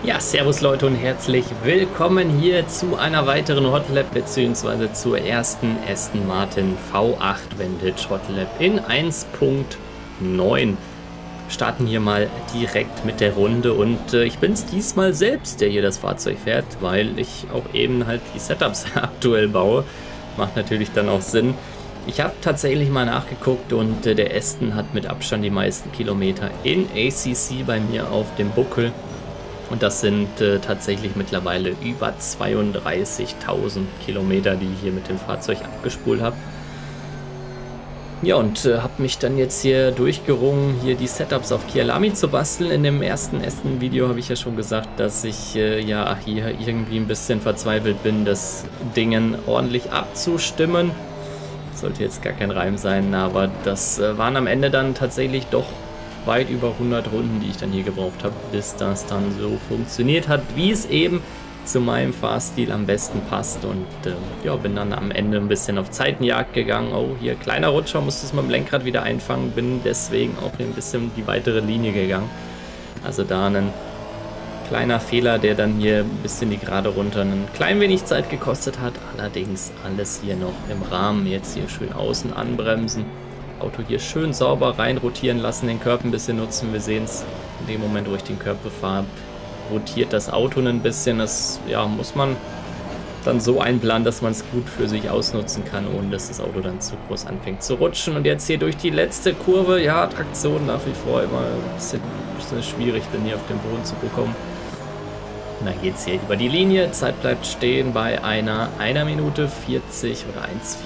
Ja, servus Leute und herzlich willkommen hier zu einer weiteren Hotlap bzw. zur ersten Aston Martin V8 Vantage Hotlap in 1.9. Starten hier mal direkt mit der Runde und ich bin es diesmal selbst, der hier das Fahrzeug fährt, weil ich auch eben halt die Setups aktuell baue. Macht natürlich dann auch Sinn. Ich habe tatsächlich mal nachgeguckt und der Aston hat mit Abstand die meisten Kilometer in ACC bei mir auf dem Buckel. Und das sind tatsächlich mittlerweile über 32.000 Kilometer, die ich hier mit dem Fahrzeug abgespult habe. Ja, und habe mich dann jetzt hier durchgerungen, hier die Setups auf Kyalami zu basteln. In dem ersten Video habe ich ja schon gesagt, dass ich ja hier irgendwie ein bisschen verzweifelt bin, das Ding ordentlich abzustimmen. Sollte jetzt gar kein Reim sein, aber das waren am Ende dann tatsächlich doch weit über 100 Runden, die ich dann hier gebraucht habe, bis das dann so funktioniert hat, wie es eben zu meinem Fahrstil am besten passt. Und ja, bin dann am Ende ein bisschen auf Zeitenjagd gegangen. Oh, hier kleiner Rutscher, musste es mit dem Lenkrad wieder einfangen, bin deswegen auch hier ein bisschen die weitere Linie gegangen. Also da ein kleiner Fehler, der dann hier ein bisschen die Gerade runter ein klein wenig Zeit gekostet hat. Allerdings alles hier noch im Rahmen. Jetzt hier schön außen anbremsen. Auto hier schön sauber rein rotieren lassen, den Curb ein bisschen nutzen. Wir sehen es in dem Moment, wo ich den Curb befahre, rotiert das Auto ein bisschen. Das ja, muss man dann so einplanen, dass man es gut für sich ausnutzen kann, ohne dass das Auto dann zu groß anfängt zu rutschen. Und jetzt hier durch die letzte Kurve, ja, Traktion nach wie vor immer ein bisschen schwierig, dann hier auf den Boden zu bekommen. Und dann geht es hier über die Linie. Zeit bleibt stehen bei einer 1 Minute 40 oder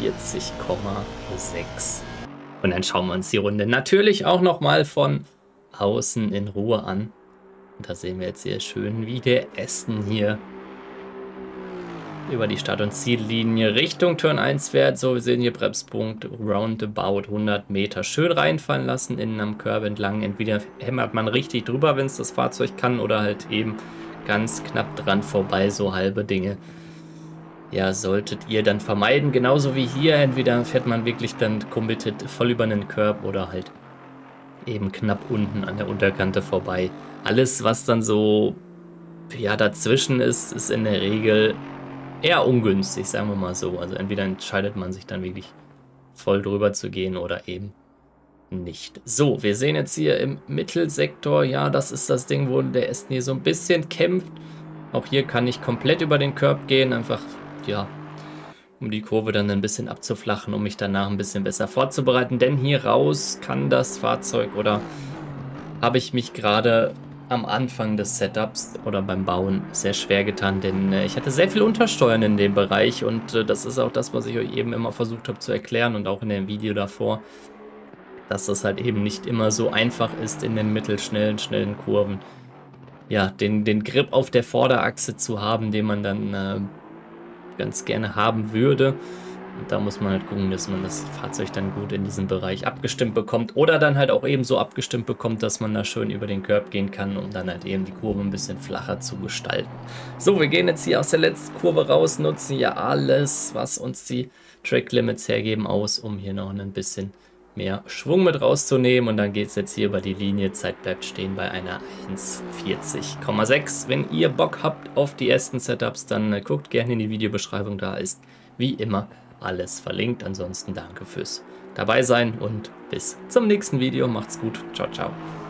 1,40,6. Und dann schauen wir uns die Runde natürlich auch nochmal von außen in Ruhe an. Und da sehen wir jetzt hier schön, wie der Aston hier über die Start- und Ziellinie Richtung Turn 1 fährt. So, wir sehen hier Bremspunkt roundabout 100 Meter schön reinfallen lassen, innen am Curb entlang. Entweder hämmert man richtig drüber, wenn es das Fahrzeug kann, oder halt eben ganz knapp dran vorbei, so halbe Dinge. Ja, solltet ihr dann vermeiden, genauso wie hier, entweder fährt man wirklich dann committed voll über einen Curb oder halt eben knapp unten an der Unterkante vorbei. Alles, was dann so, ja, dazwischen ist, ist in der Regel eher ungünstig, sagen wir mal so. Also entweder entscheidet man sich dann wirklich voll drüber zu gehen oder eben nicht. So, wir sehen jetzt hier im Mittelsektor, ja, das ist das Ding, wo der Aston hier so ein bisschen kämpft. Auch hier kann ich komplett über den Curb gehen, einfach ja, um die Kurve dann ein bisschen abzuflachen, um mich danach ein bisschen besser vorzubereiten. Denn hier raus kann das Fahrzeug oder habe ich mich gerade am Anfang des Setups oder beim Bauen sehr schwer getan, denn ich hatte sehr viel Untersteuern in dem Bereich und das ist auch das, was ich euch eben immer versucht habe zu erklären und auch in dem Video davor, dass das halt eben nicht immer so einfach ist, in den mittelschnellen Kurven ja, den Grip auf der Vorderachse zu haben, den man dann ganz gerne haben würde. Und da muss man halt gucken, dass man das Fahrzeug dann gut in diesem Bereich abgestimmt bekommt oder dann halt auch eben so abgestimmt bekommt, dass man da schön über den Curb gehen kann, um dann halt eben die Kurve ein bisschen flacher zu gestalten. So, wir gehen jetzt hier aus der letzten Kurve raus, nutzen ja alles, was uns die Track Limits hergeben, aus, um hier noch ein bisschen mehr Schwung mit rauszunehmen. Und dann geht es jetzt hier über die Linie. Zeit bleibt stehen bei einer 1,40,6. Wenn ihr Bock habt auf die ersten Setups, dann guckt gerne in die Videobeschreibung. Da ist wie immer alles verlinkt. Ansonsten danke fürs dabei sein und bis zum nächsten Video. Macht's gut. Ciao, ciao.